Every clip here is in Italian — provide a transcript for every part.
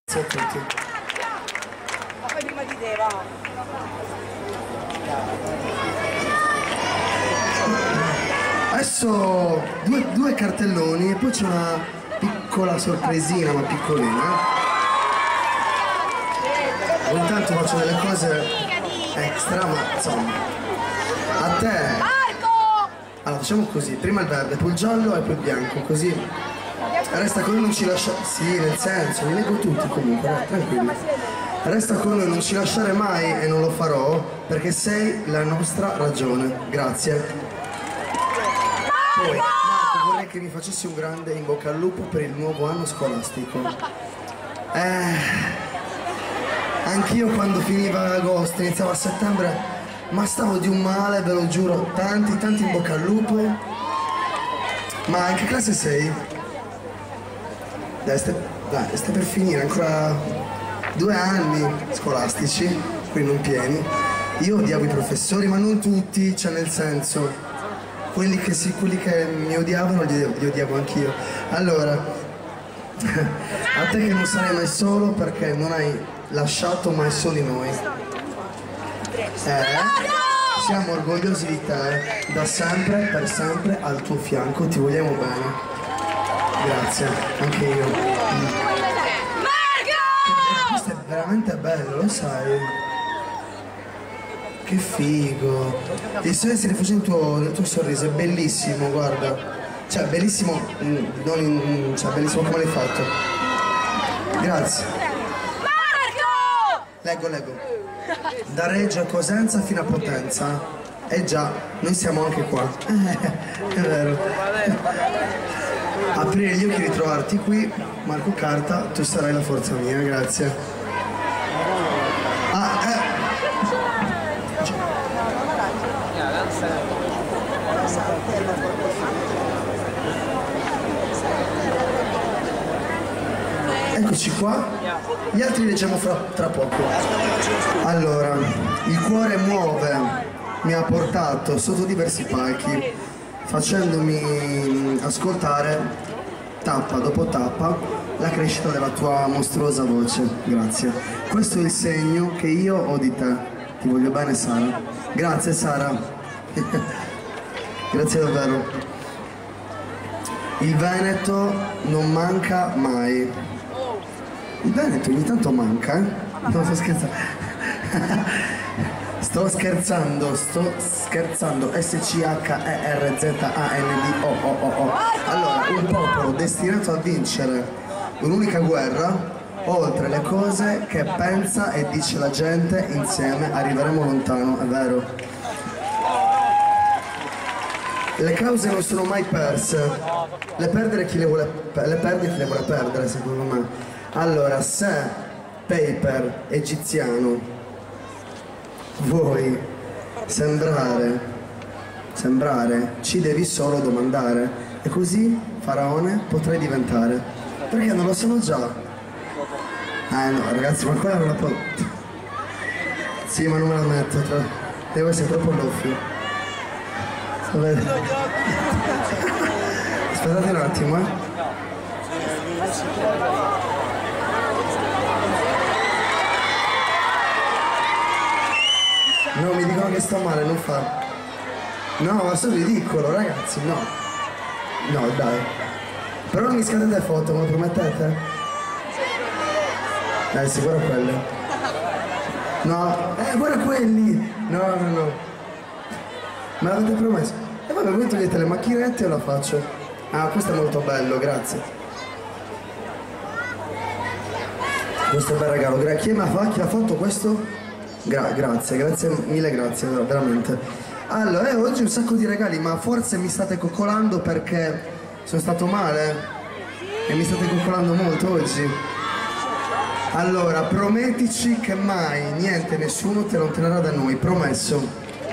Grazie a tutti. Ma poi prima di te, va. Adesso due cartelloni e poi c'è una piccola sorpresina, ma piccolina. Ogni tanto faccio delle cose extra, ma insomma. A te. Allora facciamo così, prima il verde, poi il giallo e poi il bianco, così. Resta con noi, non ci lascia. Sì, nel senso, li leggo tutti comunque, tranquilli. Resta con noi, non ci lasciare mai e non lo farò, perché sei la nostra ragione. Grazie. Poi, Marco, vorrei che mi facessi un grande in bocca al lupo per il nuovo anno scolastico. Anch'io quando finiva agosto, iniziava a settembre, ma stavo di un male, ve lo giuro, tanti in bocca al lupo. Ma in che classe sei? Dai, stai per finire, ancora 2 anni scolastici, qui non pieni. Io odiavo i professori, ma non tutti, cioè nel senso, quelli che mi odiavano li odiavo anch'io. Allora, a te che non sarai mai solo perché non hai lasciato mai soli noi. Siamo orgogliosi di te, da sempre, per sempre, al tuo fianco, ti vogliamo bene. Grazie, anche io. Questo è veramente bello, lo sai? Che figo. Il sole si rifugge nel tuo sorriso, è bellissimo, guarda. Cioè, bellissimo, cioè, bellissimo come l'hai fatto. Grazie. Leggo. Da Reggio a Cosenza fino a Potenza. Già, noi siamo anche qua. È vero. Aprire gli occhi e ritrovarti qui, Marco Carta, tu sarai la forza mia, grazie. Eccoci qua, gli altri li leggiamo tra poco. Allora, il cuore muove, mi ha portato sotto diversi palchi, facendomi ascoltare tappa dopo tappa la crescita della tua mostruosa voce. Grazie. Questo è il segno che io ho di te. Ti voglio bene, Sara. Grazie, Sara. Grazie davvero. Il Veneto non manca mai. Il Veneto ogni tanto manca, eh? No, sto scherzando. Sto scherzando, S-C-H-E-R-Z-A-N-D-O-O-O-O. Allora, un popolo destinato a vincere un'unica guerra, oltre le cose che pensa e dice la gente, insieme arriveremo lontano, è vero. Le cause non sono mai perse, le perde chi le vuole perdere, secondo me. Allora, se Paper egiziano vuoi sembrare, ci devi solo domandare, e così faraone potrai diventare, perché non lo sono già. No ragazzi, ma quella non la può. Sì, ma non me la metto, devo essere troppo loffio. Aspettate un attimo, No, mi dicono che sta male, non fa. No, ma sono ridicolo, ragazzi, no. No, dai. Però non mi scattate foto, me lo promettete? Sicuro quelle. No, guarda quelli! No. Me l'avete promesso? E vabbè, voi togliete le macchinette e la faccio. Questo è molto bello, grazie. Questo è un bel regalo. Chi l'ha fatto questo? Grazie mille, grazie, veramente. Allora, oggi un sacco di regali, ma forse mi state coccolando perché sono stato male? E mi state coccolando molto oggi? Allora, promettici che mai, niente, nessuno te lo otterrà da noi, promesso.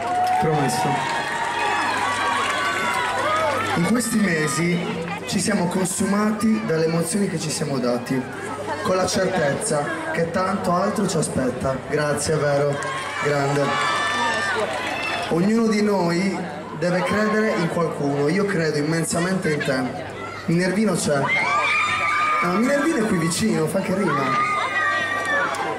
In questi mesi ci siamo consumati dalle emozioni che ci siamo dati, con la certezza che tanto altro ci aspetta. Grazie, è vero, grande. Ognuno di noi deve credere in qualcuno, io credo immensamente in te. Minervino c'è. Minervino è qui vicino, fa che rima.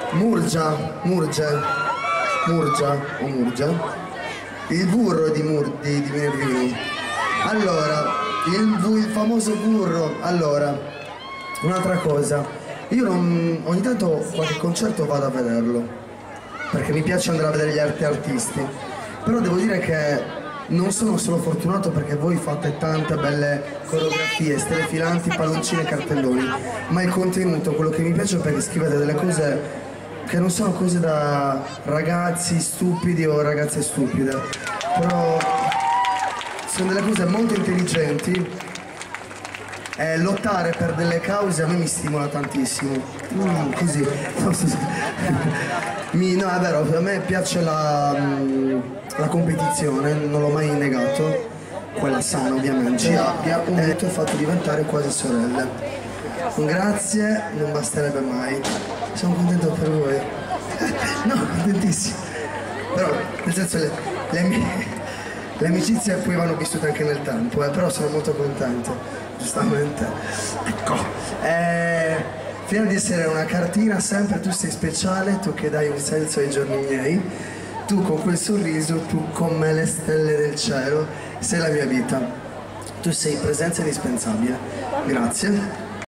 Murgia, il burro di Minervino. Allora, il famoso burro. Allora, un'altra cosa, io ogni tanto qualche concerto vado a vederlo, perché mi piace andare a vedere gli artisti, però devo dire che non sono solo fortunato perché voi fate tante belle coreografie, stelle filanti, palloncine e cartelloni, ma il contenuto, quello che mi piace è perché scrivete delle cose che non sono cose da ragazzi stupidi o ragazze stupide, però sono delle cose molto intelligenti e lottare per delle cause a me mi stimola tantissimo. Così. No, è vero, a me piace la competizione, non l'ho mai negato, quella sana ovviamente, ci abbia unito e fatto diventare quasi sorelle. Un grazie non basterebbe mai, sono contento per voi. No, contentissimo. Però, nel senso, le amicizie poi vanno vissute anche nel tempo, però sono molto contento, giustamente. Ecco, prima di essere una cartina, sempre tu sei speciale, tu che dai un senso ai giorni miei, tu con quel sorriso, tu come le stelle del cielo, sei la mia vita. Tu sei presenza indispensabile. Grazie.